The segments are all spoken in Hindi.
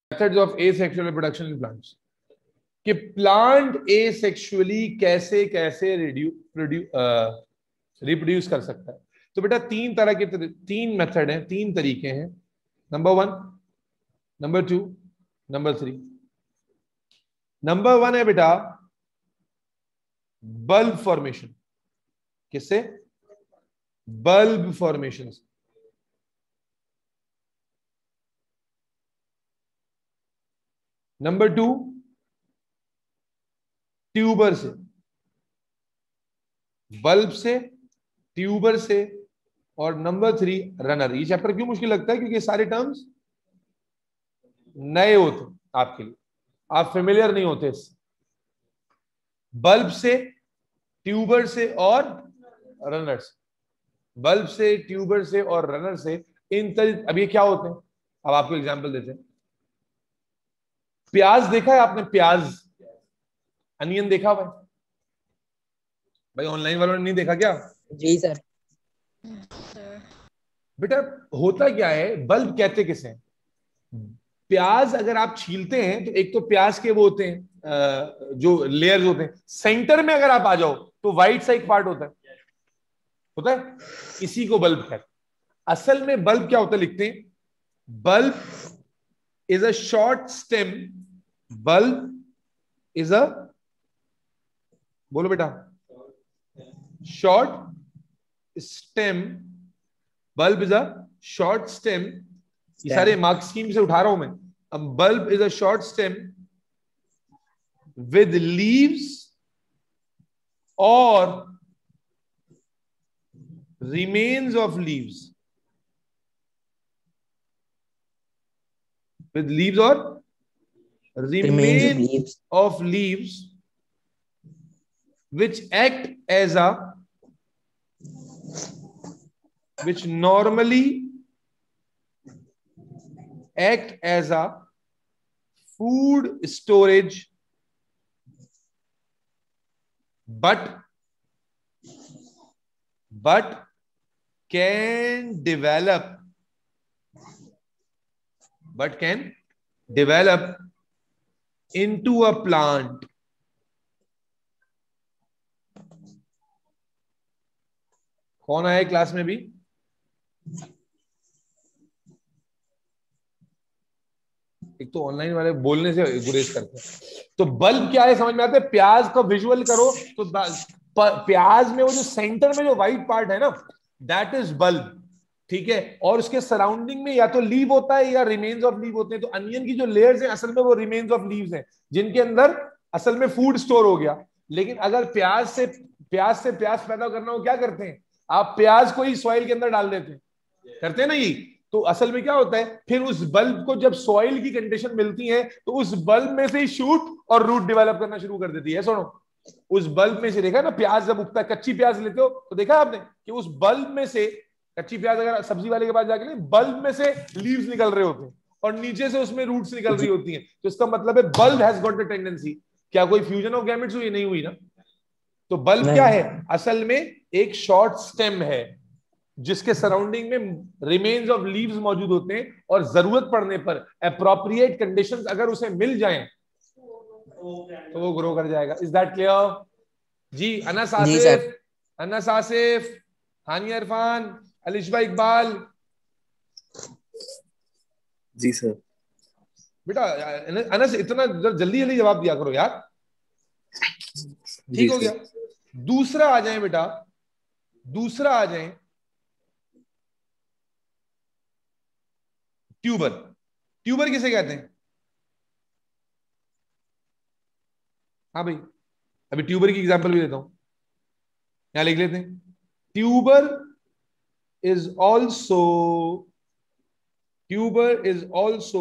Methods of asexual reproduction in plants, कि प्लांट एसेक्सुअली कैसे कैसे रिप्रोड्यूस कर सकता है। तो बेटा तीन तरह के तीन मेथड हैं, तीन तरीके हैं, नंबर 1, नंबर 2, नंबर 3। नंबर 1 है बेटा बल्ब फॉर्मेशन। किससे? बल्ब फॉर्मेशन से। नंबर 2 ट्यूबर से, बल्ब से, ट्यूबर से, और नंबर 3 रनर। ये चैप्टर क्यों मुश्किल लगता है? क्योंकि सारे टर्म्स नए होते आपके लिए, आप फेमिलियर नहीं होते इससे। बल्ब से, ट्यूबर से और रनर से, बल्ब से, ट्यूबर से और रनर से। अब ये क्या होते हैं? अब आपको एग्जांपल देते हैं। प्याज देखा है आपने? प्याज, अनियन देखा भाई? भाई ऑनलाइन वालों ने नहीं देखा क्या? जी सर। बेटा होता क्या है, बल्ब कहते किसे हैं? प्याज अगर आप छीलते हैं तो एक तो प्याज के वो होते हैं जो लेयर्स होते हैं, सेंटर में अगर आप आ जाओ तो व्हाइट सा एक पार्ट होता है, इसी को बल्ब कहते हैं। असल में बल्ब क्या होता है, लिखते हैं bulb is a short stem, bulb is a, बोलो बेटा, short stem, bulb is a short stem. ये सारे मार्क स्कीम से उठा रहा हूं मैं। अब bulb is a short stem with leaves or remains of leaves, with leaves or remains of remain leaves, of leaves which act as a, which normally act as a food storage but can develop, but can develop into a plant. कौन आया क्लास में भी? एक तो ऑनलाइन वाले बोलने से गुरेज करते हैं। तो बल्ब क्या है समझ में आता है? प्याज का विजुअल करो तो प्याज में वो जो सेंटर में जो व्हाइट पार्ट है ना, दैट इज बल्ब, ठीक है। और उसके सराउंडिंग में या तो लीव होता है या रिमेन्स ऑफ लीव होते हैं। तो अनियन की जो लेयर्स हैं असल में वो रिमेन्स ऑफ लीव्स हैं, जिनके अंदर असल में फूड स्टोर हो गया। लेकिन अगर प्याज से प्याज पैदा करना हो, क्या करते हैं आप? प्याज को ही सॉइल के अंदर डाल देते हैं, करते हैं ना ये। तो असल में क्या होता है, फिर उस बल्ब को जब सॉइल की कंडीशन मिलती है तो उस बल्ब में से ही शूट और रूट डेवलप करना शुरू कर देती है। सुनो, उस बल्ब में से, देखा ना प्याज जब उगता है, कच्ची प्याज लेते हो तो देखा आपने कि उस बल्ब में से, कच्ची प्याज अगर सब्जी वाले के पास जाके, बल्ब में से लीव्स निकल रहे होते हैं और नीचे से उसमें रूट्स निकल रही होती हैं। तो इसका मतलब है bulb has got the tendency. क्या कोई फ्यूजन ऑफ गैमेट्स हुई? नहीं हुई ना। तो बल्ब क्या है? असल में एक शॉर्ट स्टेम है जिसके सराउंडिंग में रिमेन्स ऑफ लीव्स मौजूद होते हैं, और जरूरत पड़ने पर अप्रोप्रिएट कंडीशंस अगर उसे मिल जाएं तो वो ग्रो कर जाएगा। Is that clear? जी अनस जी सर। आसिफ, अनस आसिफ, हानिया इरफान, अलिशबा इकबाल। जी सर। बेटा अनस इतना जल्दी जल्दी जवाब दिया करो यार। ठीक हो गया। दूसरा आ जाए बेटा, दूसरा आ जाए ट्यूबर। ट्यूबर किसे कहते हैं? हाँ भाई, अभी ट्यूबर की एग्जांपल भी देता हूं, यहां लिख लेते हैं। Tuber is also, tuber is also,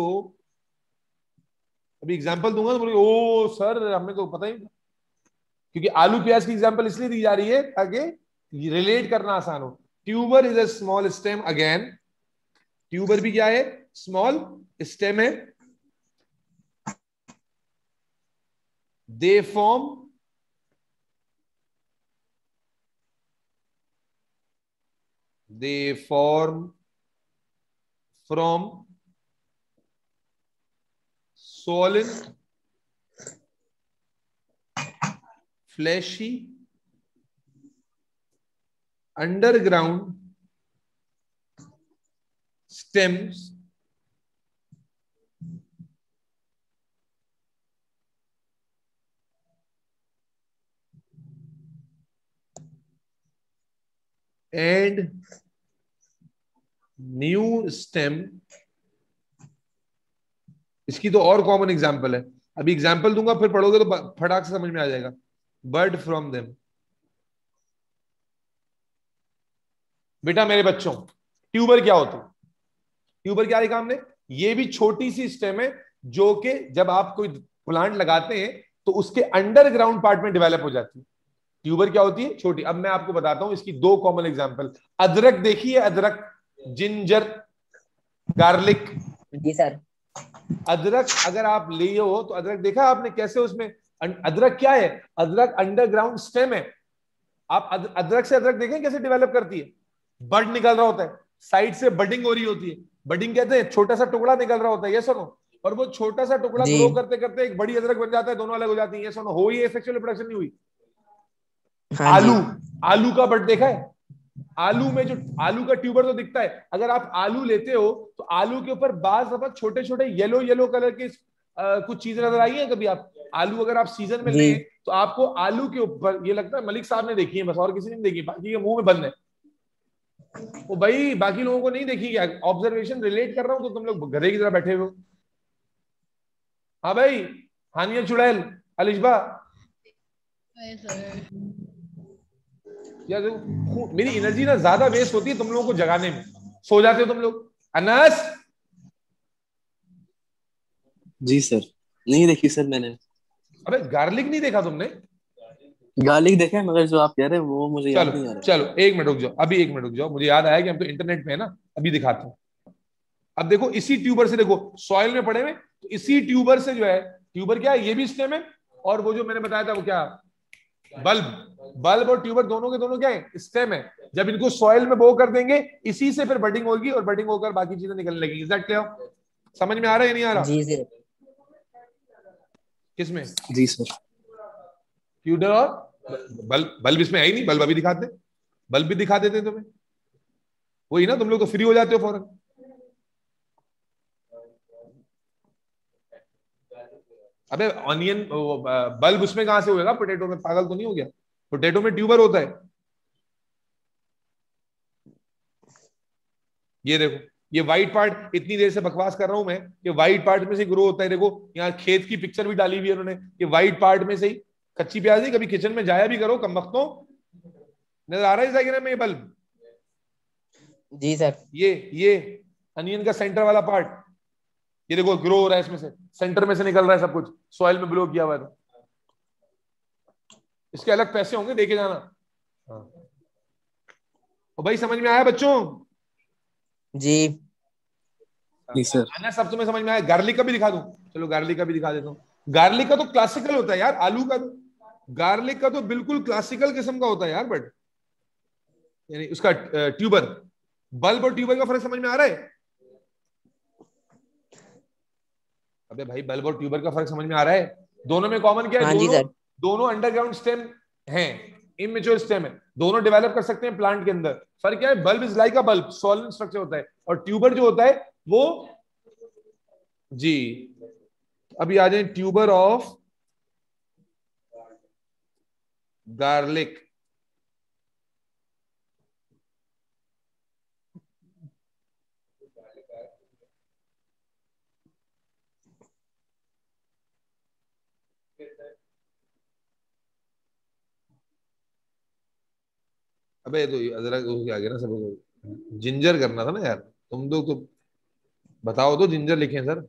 अभी एग्जांपल दूंगा तो बोलोगे ओ सर हमें तो पता ही नहीं। क्योंकि आलू प्याज की एग्जांपल इसलिए दी जा रही है ताकि रिलेट करना आसान हो। Tuber is a small stem, again tuber भी क्या है? स्मॉल स्टेम है। They form, they form from swollen, fleshy, underground stems and new stem. इसकी तो और कॉमन एग्जांपल है, अभी एग्जांपल दूंगा फिर पढ़ोगे तो फटाक से समझ में आ जाएगा. Bird from them. बेटा मेरे बच्चों, ट्यूबर क्या होती है? ट्यूबर क्या लिखा हमने? ये भी छोटी सी स्टेम है जो कि जब आप कोई प्लांट लगाते हैं तो उसके अंडरग्राउंड पार्ट में डेवलप हो जाती है. ट्यूबर क्या होती है? छोटी. अब मैं आपको बताता हूं इसकी दो कॉमन एग्जांपल. अदरक देखिए, अदरक, जिंजर, गार्लिक. जी सर. अदरक अगर आप लिए हो तो अदरक देखा आपने कैसे उसमें, अदरक क्या है? अदरक अंडरग्राउंड स्टेम है. आप अदरक से अदरक देखें कैसे डेवलप करती है. बड निकल रहा होता है, साइड से बडिंग हो रही होती है. बडिंग कहते हैं छोटा सा टुकड़ा निकल रहा होता है, ये सुनो. और वो छोटा सा टुकड़ा ग्रो करते करते एक बड़ी अदरक बन जाता है, दोनों अलग हो जाती है. ये सुनो, हो ये सेक्सुअल रिप्रोडक्शन नहीं हुई. आलू, आलू का बड देखा है? आलू में जो आलू का ट्यूबर तो दिखता है. अगर आप आलू लेते हो तो आलू के ऊपर बाज दफा छोटे छोटे येलो येलो कलर के कुछ चीजें नजर आई है कभी आप? आलू अगर आप सीजन में लें तो आपको आलू के ऊपर ये लगता है, मलिक साहब ने देखी है बस, और किसी ने नहीं देखी, बाकी के मुंह में बंद है. वो भाई बाकी लोगों को नहीं देखी क्या? ऑब्जर्वेशन रिलेट कर रहा हूं तो तुम लोग गधे की तरह बैठे हो. हाँ भाई, हानिया चुड़ैल, अलिशबा. यार मेरी एनर्जी ना ज्यादा वेस्ट होती है तुम लोगों को जगाने में, सो जाते हो तुम लोग. अनस. जी सर. नहीं देखी सर मैंने. अबे गार्लिक नहीं देखा तुमने? गार्लिक देखा है मगर जो आप कह रहे हैं वो मुझे याद नहीं आ रहा. चलो एक मिनट रुक जाओ, अभी एक मिनट रुक जाओ, मुझे याद आया कि हम तो इंटरनेट पे है ना, अभी दिखाते हैं. अब देखो इसी ट्यूबर से, देखो सॉइल में पड़े हुए, तो इसी ट्यूबर से जो है, ट्यूबर क्या है? ये भी स्टेम है, और वो जो मैंने बताया था वो क्या, बल्ब. बल्ब और ट्यूबर दोनों के दोनों क्या है? स्टेम है. जब इनको सॉइल में बो कर देंगे, इसी से फिर बडिंग होगी, और बडिंग होकर बाकी चीजें निकलने लगेंगी. Is that clear? समझ में आ रहा है या नहीं आ रहा? जी सर. किसमें? जी सर. ट्यूबर और बल्ब. बल्ब इसमें है ही नहीं, बल्ब अभी दिखाते, बल्ब भी दिखा देते तुम्हें. वही ना, तुम लोग तो फ्री हो जाते हो फौरन. अबे ऑनियन बल्ब उसमें कहां से होगा? पोटैटो में. पागल तो नहीं हो गया? पोटैटो में ट्यूबर होता है. ये देखो, ये व्हाइट पार्ट, इतनी देर से बकवास कर रहा हूं मैं, ये व्हाइट पार्ट में से ग्रो होता है. देखो यहाँ खेत की पिक्चर भी डाली हुई है उन्होंने. ये व्हाइट पार्ट में से ही, कच्ची प्याज नहीं, कभी किचन में जाया भी करो कम वक्तों. नजर आ रहा है इस डायग्राम में ये बल्ब? जी सर. ये अनियन का सेंटर वाला पार्ट, ये देखो ग्रो हो रहा है इसमें से, सेंटर में से निकल रहा है सब कुछ, सॉइल में ब्लो किया हुआ है. तो इसके अलग पैसे होंगे, देखे जाना. हाँ. और भाई समझ में आया बच्चों? जी. जी सर. आना सब तुम्हें समझ में आया? गार्लिक का भी दिखा दूं? चलो गार्लिक का भी दिखा देता हूँ. गार्लिक का तो क्लासिकल होता है यार, आलू का तो, गार्लिक का तो बिल्कुल क्लासिकल किस्म का होता है यार. बट यानी उसका ट्यूबर, बल्ब और ट्यूबर का फर्क समझ में आ रहा है? अबे भाई बल्ब और ट्यूबर का फर्क समझ में आ रहा है? दोनों में कॉमन क्या है? हाँ जी दोनों सर. दोनों अंडरग्राउंड स्टेम हैं, इमेच्योर स्टेम है, दोनों डेवलप कर सकते हैं प्लांट के अंदर. फर्क क्या है? Bulb is like a bulb, solid structure होता है, और ट्यूबर जो होता है वो, जी अभी आ जाए ट्यूबर ऑफ गार्लिक. अबे तो अदरक हो गया ना सब, जिंजर करना था ना यार. तुम लोग तो बताओ तो, जिंजर लिखे सर.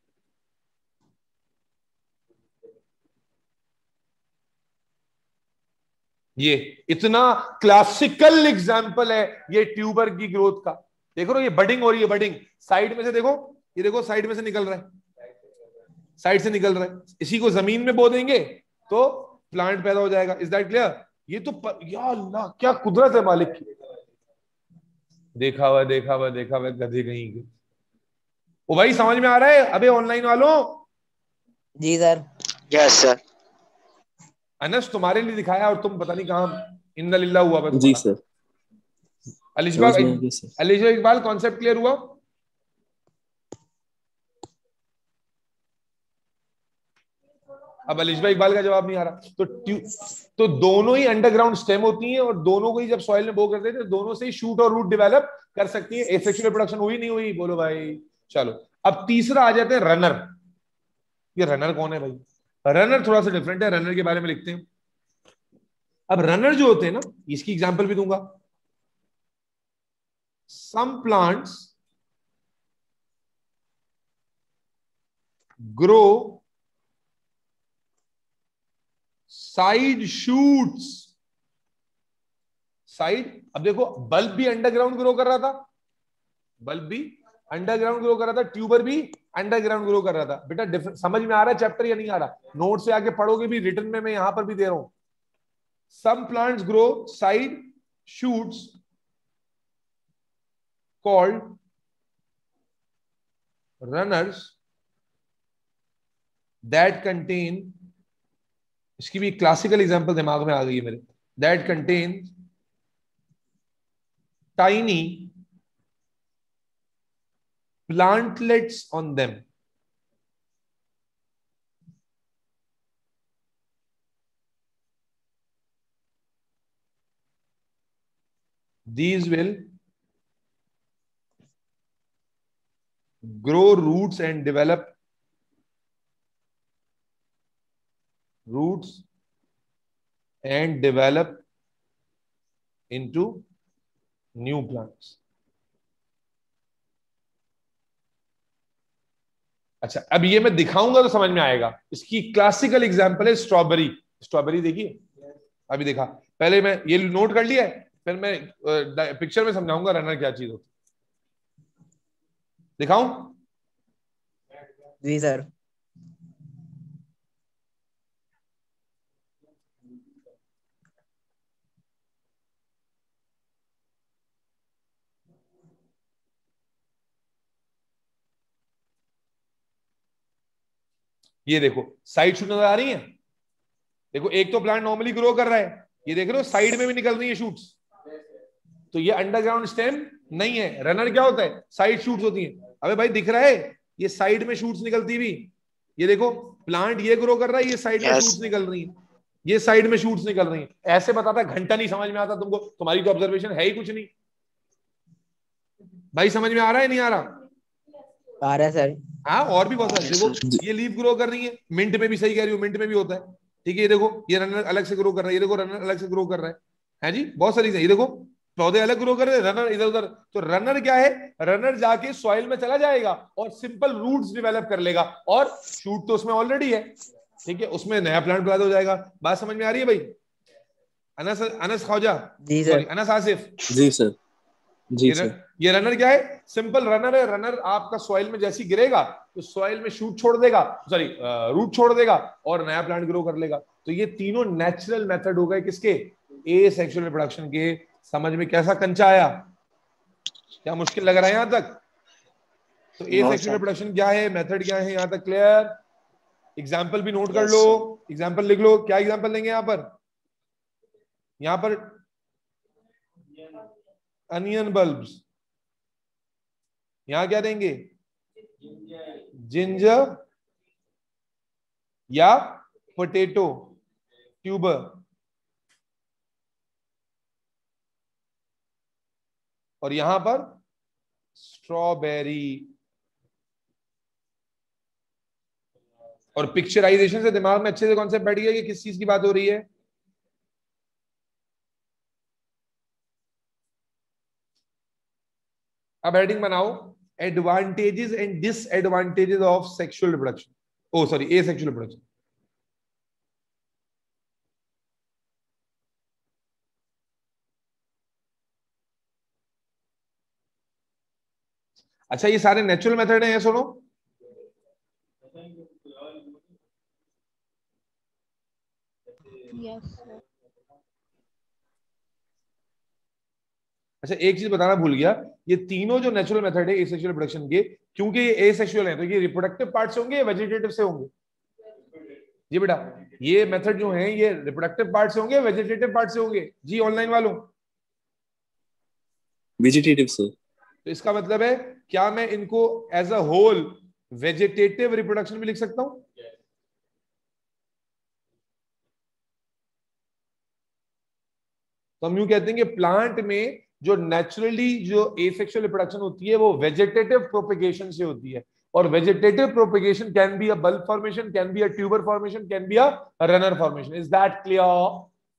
ये इतना क्लासिकल एग्जाम्पल है ये ट्यूबर की ग्रोथ का. देखो ये बडिंग हो रही है, बडिंग साइड में से, देखो ये देखो साइड में से निकल रहा है, साइड से निकल रहा है. इसी को जमीन में बो देंगे तो प्लांट पैदा हो जाएगा. Is that clear? ये तो या अल्लाह क्या कुदरत है मालिक की. देखा हुआ देखा हुआ देखा हुआ, गधे कहीं के. ओ भाई समझ में आ रहा है? अबे ऑनलाइन वालों जी सर। Yes sir. अनस तुम्हारे लिए दिखाया और तुम पता नहीं कहाँ इन्ना लिल्ला हुआ है जी तुम्हारा। सर, अलिशबा, समझ में आ गया sir. Alishba Iqbal, concept clear हुआ? अब अलिशबा इकबाल का जवाब नहीं आ रहा। तो दोनों ही अंडरग्राउंड स्टेम होती हैं और दोनों को ही जब सॉइल में बो करते हैं तो दोनों से ही शूट और रूट डेवलप कर सकती है। एसेक्सुअल रिप्रोडक्शन हुई नहीं हुई, बोलो भाई। चलो अब तीसरा आ जाते हैं रनर। ये रनर कौन है भाई? रनर थोड़ा सा डिफरेंट है, रनर के बारे में लिखते हैं। अब रनर जो होते हैं ना, इसकी एग्जांपल भी दूंगा। Some plants grow side shoots. Side, अब देखो बल्ब भी अंडरग्राउंड ग्रो कर रहा था, बल्ब भी अंडरग्राउंड ग्रो कर रहा था, ट्यूबर भी अंडरग्राउंड ग्रो कर रहा था। बेटा समझ में आ रहा है चैप्टर या नहीं आ रहा? नोट से आगे पढ़ोगे भी, रिटर्न में मैं यहां पर भी दे रहा हूं। Some plants grow side shoots called runners that contain, इसकी भी क्लासिकल एग्जांपल दिमाग में आ गई है मेरे, that contain tiny plantlets on them. These will grow roots and develop roots and develop into new plants. अच्छा, अब ये मैं दिखाऊंगा तो समझ में आएगा। इसकी क्लासिकल एग्जांपल है स्ट्रॉबेरी। स्ट्रॉबेरी देखिए, अभी देखा, पहले मैं ये नोट कर लिया है, फिर मैं पिक्चर में समझाऊंगा रनर क्या चीज होती। दिखाऊं? जी सर। ये देखो साइड शूट नजर आ रही है। देखो एक तो प्लांट नॉर्मली ग्रो कर रहा है, ये देख रहे हो साइड में भी निकल रही है शूट्स। तो ये अंडरग्राउंड स्टेम नहीं है। रनर क्या होता है? साइड शूट्स होती हैं। अबे भाई दिख रहा है, ये साइड में शूट्स निकलती हुई। ये देखो प्लांट ये ग्रो कर रहा है, ये साइड में शूट्स निकल रही है, ये साइड में शूट्स निकल रही है। ऐसे बताता घंटा नहीं समझ में आता तुमको, तुम्हारी तो ऑब्जर्वेशन है ही कुछ नहीं। भाई समझ में आ रहा है नहीं आ रहा? आ रहा है सर। हाँ, और भी बहुत सारे। देखो ये लीफ ग्रो कर रही है, मिंट में भी सही कह रही हो, मिंट में भी होता है। ठीक है, ये देखो ये रनर अलग से ग्रो कर रहा है, ये देखो रनर अलग से ग्रो कर रहा है जी, बहुत सारी। ये देखो पौधे अलग ग्रो कर रहे हैं, रनर इधर उधर। तो रनर क्या है? रनर जाके सॉइल में चला जाएगा और सिंपल रूट्स डेवलप कर लेगा, और शूट तो उसमें ऑलरेडी है। ठीक है, उसमें नया प्लांट पैदा हो जाएगा। बात समझ में आ रही है भाई? अनस, अनस ख्वाजा, जी सॉरी सर। अनस आसिफ। जी सर। जी सर। ये रनर क्या है? सिंपल रनर है। रनर आपका सॉइल में जैसे ही गिरेगा तो सॉइल में शूट छोड़ देगा, सॉरी रूट छोड़ देगा, और नया प्लांट ग्रो कर लेगा। तो ये तीनों नेचुरल मेथड हो गए किसके? एसेक्सुअल रिप्रोडक्शन के। समझ में कैसा कंचा आया? क्या मुश्किल लग रहा है यहां तक? तो एसेक्सुअल रिप्रोडक्शन क्या है, मेथड क्या है, यहां तक क्लियर? एग्जाम्पल भी नोट कर लो, एग्जाम्पल लिख लो। क्या एग्जाम्पल देंगे यहां पर? यहां पर अनियन बल्ब्स, यहां क्या देंगे? जिंजर या पोटैटो ट्यूबर, और यहां पर स्ट्रॉबेरी। और पिक्चराइजेशन से दिमाग में अच्छे से कॉन्सेप्ट बैठ गया कि किस चीज की बात हो रही है। अब हेडिंग बनाओ, advantages and disadvantages of sexual reproduction, oh sorry asexual reproduction. अच्छा, ये सारे नेचुरल मेथड हैं, सुनो। अच्छा, एक चीज बताना भूल गया, ये तीनों जो नेचुरल मेथड है एसेक्सुअल रिप्रोडक्शन के, क्योंकि ये एसेक्सुअल है तो ये रिप्रोडक्टिव पार्ट से होंगे या वेजिटेटिव से होंगे? जी बेटा, ये मेथड जो है ये रिप्रोडक्टिव पार्ट से होंगे, वेजिटेटिव पार्ट से होंगे? जी ऑनलाइन वालों, वेजिटेटिव सर। तो इसका मतलब है क्या मैं इनको as a whole vegetative reproduction भी लिख सकता हूं? तो हम यूं कहते हैं कि प्लांट में जो नेचुरली जो एसेक्सुअल रिप्रोडक्शन होती है वो वेजिटेटिव प्रोपेगेशन से होती है, और vegetative propagation can be a bulb formation, can be a tuber formation, can be a runner formation. Is that clear?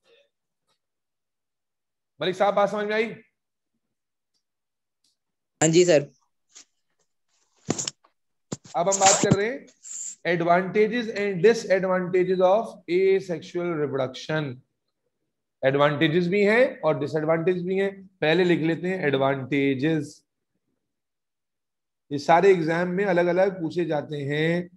Malik साहब बात समझ में आई? हाँ जी सर। अब हम बात कर रहे हैं advantages and disadvantages of asexual reproduction. Advantages भी हैं और डिसएडवांटेज भी हैं। पहले लिख लेते हैं एडवांटेजेस। ये सारे एग्जाम में अलग अलग पूछे जाते हैं।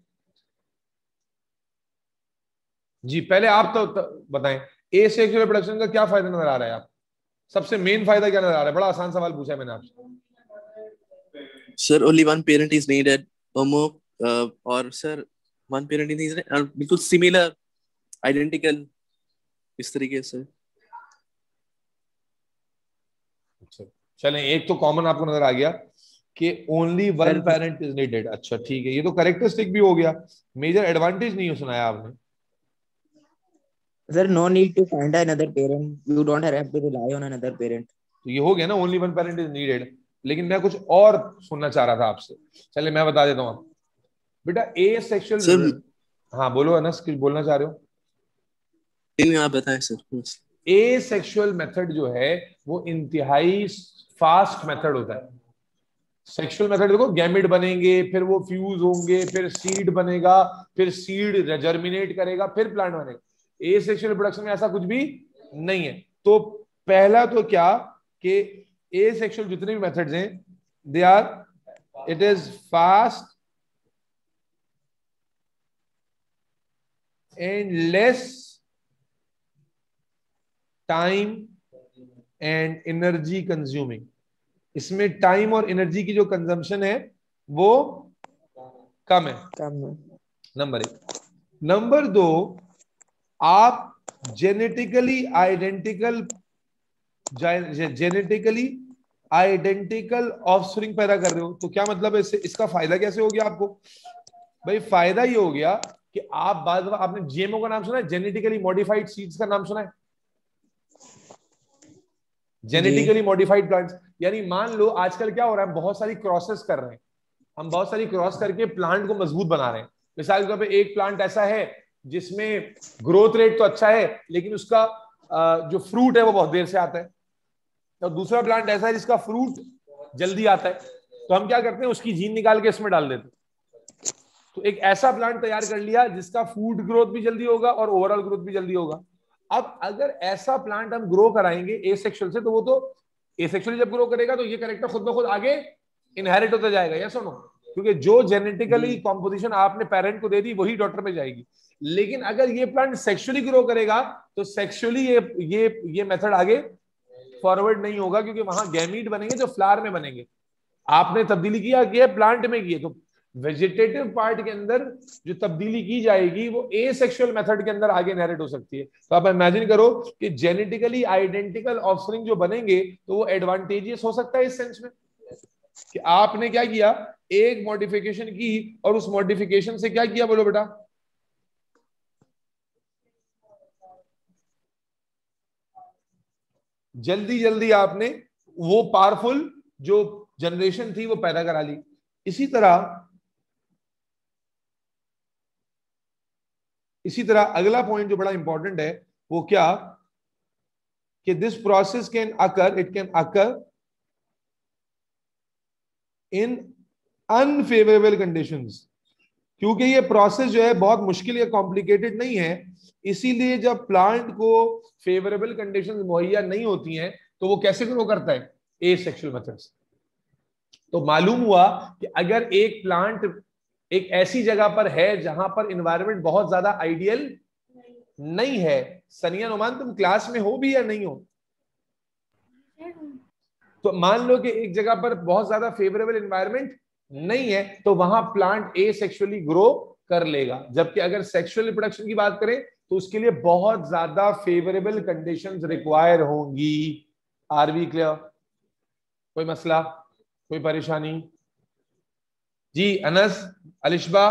जी पहले आप तो बताएं, एसेक्सुअल रिप्रोडक्शन का क्या फायदा नजर आ रहा है? आप सबसे मेन फायदा क्या नजर आ रहा है? बड़ा आसान सवाल पूछा है मैंने आपसे। Sir only one parent is needed, और sir one parent is needed, बिल्कुल सिमिलर, आइडेंटिकल, इस तरीके से। अच्छा चलें, एक तो कॉमन आपको नजर आ गया कि only one sir parent is needed. अच्छा ठीक है, ये तो करेक्टरिस्टिक भी हो गया। मेजर एडवांटेज नहीं सुनाया आपने। Sir no need to find another parent, you don't have to rely on another parent. तो ये हो गया ना, only one parent is needed. लेकिन मैं कुछ और सुनना चाह रहा था आपसे। चलिए मैं बता देता हूँ आपको। बेटा ए सर सेक्सुअल, हाँ बोलो अनस, कुछ बोलना चाह रहे हो? इन आप बताएं सर। ए सेक्सुअल मेथड जो है वो इंतहाई फास्ट मेथड होता है। सेक्सुअल मेथड देखो, गैमेट बनेंगे, फिर वो फ्यूज होंगे, फिर सीड बनेगा, फिर सीड जर्मिनेट करेगा, फिर प्लांट बनेगा। ए सेक्सुअल रिप्रोडक्शन में ऐसा कुछ भी नहीं है। तो पहला तो क्या कि ए सेक्सुअल जितने भी मेथड्स हैं they are, it is fast and less time and energy consuming. इसमें टाइम और एनर्जी की जो कंजम्पशन है वो कम है, कम। नंबर एक। नंबर दो, आप genetically identical genetically identical offspring पैदा कर रहे हो। तो क्या मतलब है इससे? इसका फायदा कैसे हो गया आपको? भाई फायदा ये हो गया कि आप बाद में, आपने जीएमओ का नाम सुना है? जेनेटिकली मॉडिफाइड सीड्स का नाम सुना है? जी जेनेटिकली मॉडिफाइड प्लांट्स, यानी मान लो आजकल क्या हो रहा है, बहुत सारी क्रॉसेस कर रहे हैं। हम बहुत सारी क्रॉस करके प्लांट को मजबूत बना रहे हैं। मिसाल के तौर पे एक प्लांट ऐसा है जिसमें ग्रोथ रेट तो अच्छा है लेकिन उसका जो फ्रूट है वो बहुत देर से आता है, और दूसरा प्लांट ऐसा है जिसका फ्रूट जल्दी आता है। तो हम क्या करते हैं, उसकी जीन निकाल के इसमें डाल देते हैं। तो एक ऐसा प्लांट तैयार कर लिया जिसका फूड ग्रोथ भी जल्दी होगा और ओवरऑल ग्रोथ भी जल्दी होगा। अब अगर ऐसा प्लांट हम ग्रो कराएंगे एसेक्सुअल से, तो वो तो एसेक्सुअली जब ग्रो करेगा तो ये करेक्टर खुद ब खुद आगे इनहेरिट होता जाएगा, या सुनो, क्योंकि जो जेनेटिकली कॉम्पोजिशन आपने पेरेंट को दे दी वही डॉटर में जाएगी। लेकिन अगर ये प्लांट सेक्सुअली ग्रो करेगा तो सेक्सुअली ये मेथड आगे फॉरवर्ड नहीं होगा, क्योंकि वहां गैमीट बनेंगे जो फ्लावर में बनेंगे। आपने तब्दीली किया कि प्लांट में की है, तो वेजिटेटिव पार्ट के अंदर जो तब्दीली की जाएगी वो एसेक्सुअल मेथड के अंदर आगे इनहेरिट हो सकती है। तो आप इमेजिन करो कि जेनेटिकली आइडेंटिकल ऑफस्प्रिंग जो बनेंगे तो वो एडवांटेजियस हो सकता है इस सेंस में कि आपने क्या किया, एक मॉडिफिकेशन की, और उस मॉडिफिकेशन से क्या किया, बोलो बेटा? जल्दी जल्दी आपने वो पावरफुल जो जनरेशन थी वो पैदा करा ली। इसी तरह अगला पॉइंट जो बड़ा इंपॉर्टेंट है वो क्या, कि this process can occur, it can occur in unfavourable conditions. क्योंकि ये प्रोसेस जो है बहुत मुश्किल या कॉम्प्लिकेटेड नहीं है, इसीलिए जब प्लांट को फेवरेबल कंडीशंस मुहैया नहीं होती हैं तो वो कैसे ग्रो करता है? Asexual methods. तो मालूम हुआ कि अगर एक प्लांट एक ऐसी जगह पर है जहां पर इन्वायरमेंट बहुत ज्यादा आइडियल नहीं है, सनिया नुमान तुम क्लास में हो भी या नहीं हो, तो मान लो कि एक जगह पर बहुत ज्यादा फेवरेबल एनवायरनमेंट नहीं है तो वहां प्लांट एसेक्सुअली ग्रो कर लेगा। जबकि अगर सेक्सुअल रिप्रोडक्शन की बात करें तो उसके लिए बहुत ज्यादा फेवरेबल कंडीशंस रिक्वायर होंगी। Are we clear? कोई मसला, कोई परेशानी? जी अनस, अलिशबा,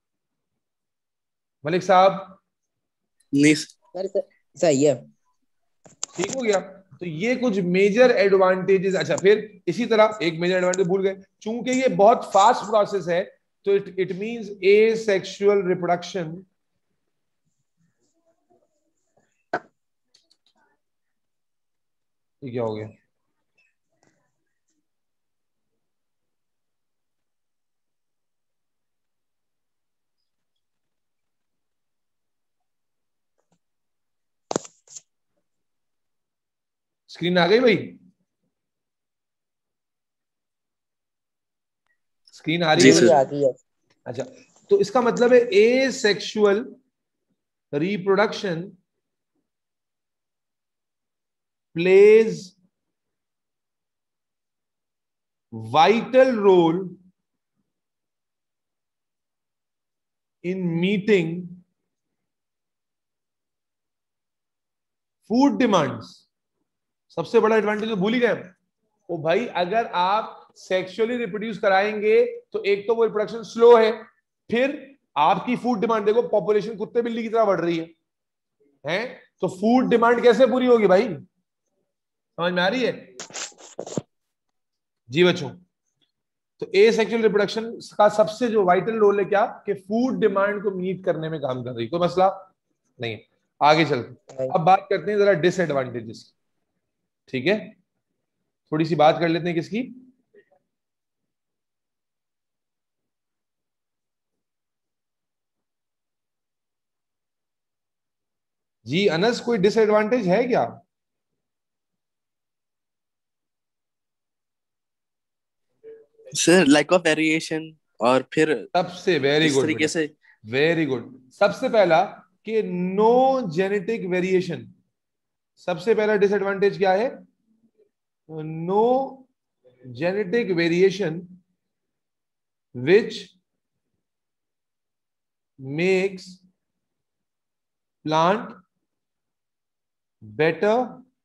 मलिक साहब? नहीं सर सही है। ठीक हो गया। तो ये कुछ मेजर एडवांटेजेस। अच्छा, फिर इसी तरह एक मेजर एडवांटेज भूल गए, चूंकि ये बहुत फास्ट प्रोसेस है तो it means asexual reproduction क्या हो गया? स्क्रीन आ गई भाई? स्क्रीन आ रही जी है? सर। आ गई है। अच्छा, तो इसका मतलब है asexual reproduction plays vital role in meeting food demands. सबसे बड़ा एडवांटेज तो भूल ही गए। ओ भाई, अगर आप सेक्सुअली रिप्रोड्यूस कराएंगे तो एक तो वो रिप्रोडक्शन स्लो है, फिर आपकी फूड डिमांड देखो, पॉपुलेशन कुत्ते बिल्ली की तरह बढ़ रही है तो फूड डिमांड कैसे पूरी होगी भाई? समझ में आ रही है? जी बच्चों, तो ए सेक्सुअल रिप्रोडक्शन का सबसे जो वाइटल रोल है क्या, कि फूड डिमांड को मीट करने में काम कर रही। कोई मसला नहीं है। आगे चलते अब बात करते हैं जरा डिसएडवांटेजेस। ठीक है, थोड़ी सी बात कर लेते हैं किसकी? जी अनस, कोई डिसएडवांटेज है क्या? सर लैक ऑफ वेरिएशन, और फिर सबसे वेरी इस गुड तरीके बेटा, से। Very good. सबसे पहला कि नो जेनेटिक वेरिएशन। सबसे पहला डिसएडवांटेज क्या है? No genetic variation which makes plant better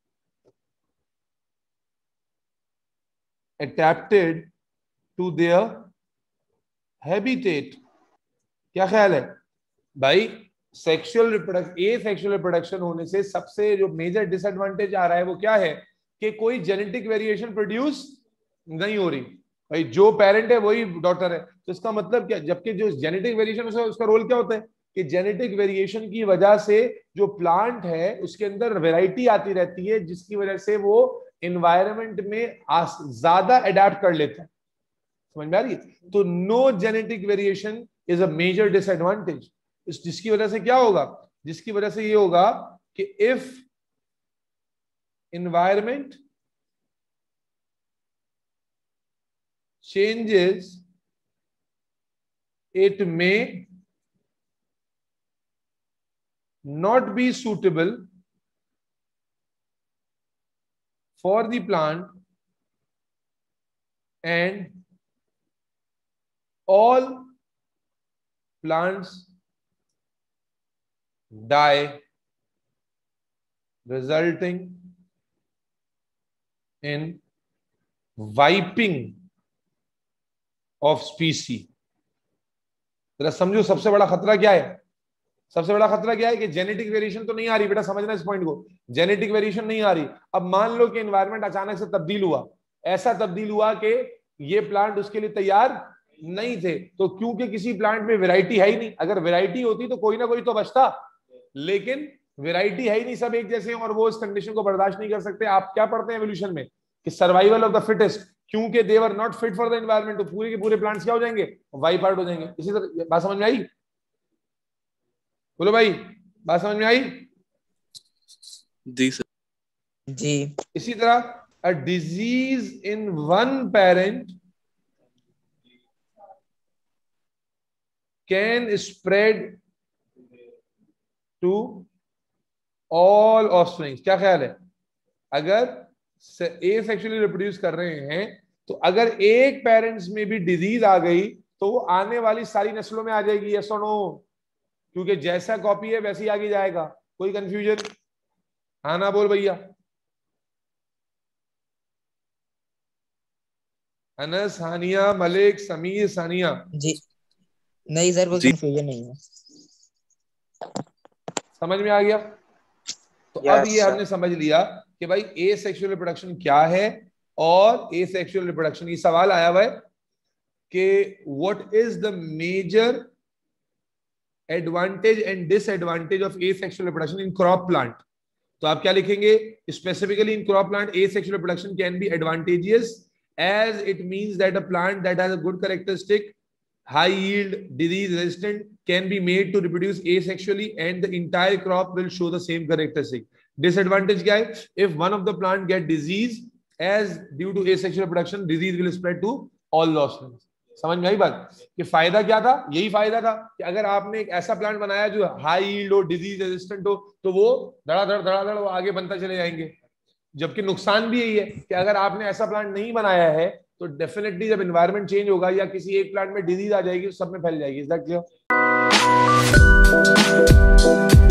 adapted to their habitat। क्या ख्याल है भाई? Sexual reproduction, asexual reproduction होने से सबसे जो मेजर डिसएडवांटेज आ रहा है वो क्या है, कि कोई जेनेटिक वेरिएशन प्रोड्यूस नहीं हो रही। भाई जो पेरेंट है वही डॉटर है, तो इसका मतलब क्या? जबकि जो जेनेटिक वेरिएशन उसका रोल क्या होता है, कि जेनेटिक वेरिएशन की वजह से जो प्लांट है उसके अंदर वैरायटी आती रहती है, जिसकी वजह से वो एनवायरनमेंट में ज्यादा अडेप्ट कर लेता है। समझ में आ रही है? तो no genetic variation is a major disadvantage. जिसकी वजह से क्या होगा? जिसकी वजह से ये होगा कि if environment changes, it may not be suitable for the plant, and all plants die, resulting in wiping of species। जरा समझो सबसे बड़ा खतरा क्या है। सबसे बड़ा खतरा क्या है कि जेनेटिक वेरिएशन तो नहीं आ रही बेटा, समझना इस पॉइंट को। जेनेटिक वेरिएशन नहीं आ रही। अब मान लो कि एनवायरनमेंट अचानक से तब्दील हुआ, ऐसा तब्दील हुआ कि ये प्लांट उसके लिए तैयार नहीं थे, तो क्योंकि किसी प्लांट में वैरायटी है ही नहीं। अगर वैरायटी होती तो कोई ना कोई तो बचता, लेकिन वैरायटी है ही नहीं, सब एक जैसे हैं और वो इस कंडीशन को बर्दाश्त नहीं कर सकते। आप क्या पढ़ते हैं एवोल्यूशन में, कि सर्वाइवल ऑफ द फिटेस्ट। क्योंकि they were not fit for the environment, तो पूरे के पूरे प्लांट्स क्या हो जाएंगे? वाइप आउट हो जाएंगे। इसी तरह बात समझ में आई? बोलो भाई, बात समझ में आई? जी सर। जी। इसी तरह a disease in one parent can spread to all offspring। क्या ख्याल है? अगर ए सेक्सुअली रिप्रोड्यूस कर रहे हैं तो अगर एक पेरेंट्स में भी डिजीज आ गई तो वो आने वाली सारी नस्लों में आ जाएगी, यस और नो? क्योंकि जैसा कॉपी है वैसे ही आगे जाएगा। कोई कंफ्यूजन? हाँ ना बोल भैया। अनस, हानिया, मलिक, समीर, सानिया। जी नहीं सर, कोई जी कंफ्यूजन नहीं है। समझ में आ गया? तो अब ये हमने समझ लिया कि भाई ए सेक्सुअल रिप्रोडक्शन क्या है और ए सेक्सुअल रिप्रोडक्शन, ये सवाल आया हुआ है कि what is the major advantage and disadvantage of asexual reproduction in crop plant. तो आप क्या लिखेंगे? Specifically in crop plant asexual reproduction can be advantageous as it means that a plant that has a good characteristic, high yield, disease resistant can be made to reproduce asexually and the entire crop will show the same characteristic. Disadvantage क्या है? If one of the plant get disease, as due to asexual reproduction, disease will spread to all the offspring. समझ में आई बात? कि फायदा क्या था? यही फायदा था कि अगर आपने एक ऐसा प्लांट बनाया जो हाई यील्ड हो, डिजीज रेजिस्टेंट हो, तो वो धड़ाधड़ वो आगे बनता चले जाएंगे। जबकि नुकसान भी यही है कि अगर आपने ऐसा प्लांट नहीं बनाया है तो डेफिनेटली जब एनवायरनमेंट चेंज होगा या किसी एक प्लांट में डिजीज आ जाएगी तो सब में फैल जाएगी। Is that clear?